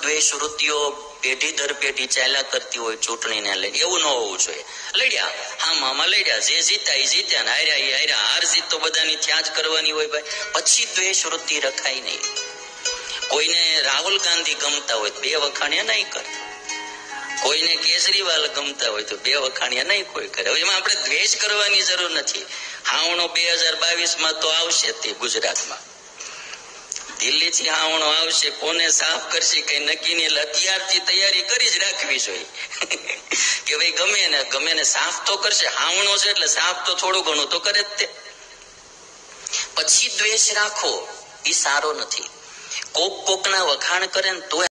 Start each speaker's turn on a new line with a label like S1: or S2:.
S1: દ્વેષ વૃત્તિઓ પેઢી દર પેઢી ચાલ્યા કરતી હોય ચૂંટણીને લઈને, એવું ન હોવું જોઈએ. લડ્યા, હા મામા લડ્યા, જે જીત્યા એ જીત્યા ને હાર્યા એ હાર્યા. હાર જીત તો બધાની ત્યાં જ કરવાની હોય ભાઈ. પછી દ્વેષ વૃત્તિ રખાય નહીં. કોઈને રાહુલ ગાંધી ગમતા હોય તો બે વખાણિયા નહીં કરે, કોઈને કેજરીવાલ ગમતા હોય તો બે વખાણિયા નહીં કોઈ કરે. હવે એમાં આપણે દ્વેષ કરવાની જરૂર નથી. હાવણો 2022 તો આવશે તે ગુજરાતમાં, દિલ્હી થી હાવણો આવશે, કોને સાફ કરશે કઈ નક્કી નહીં. એટલે અત્યારથી તૈયારી કરી જ રાખવી જોઈએ કે ભાઈ ગમે ને સાફ તો કરશે. હાવણો છે એટલે સાફ તો થોડું ઘણું તો કરે જ તે. પછી દ્વેષ રાખો એ સારો નથી. કોકના વખાણ કરે ને તો